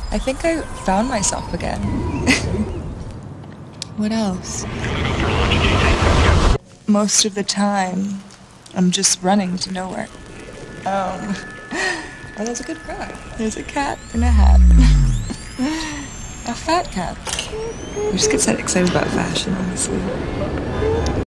I think I found myself again. What else? Most of the time, I'm just running to nowhere. Oh, that's a good cat. There's a cat in a hat. A fat cat. I just get so excited about fashion, honestly.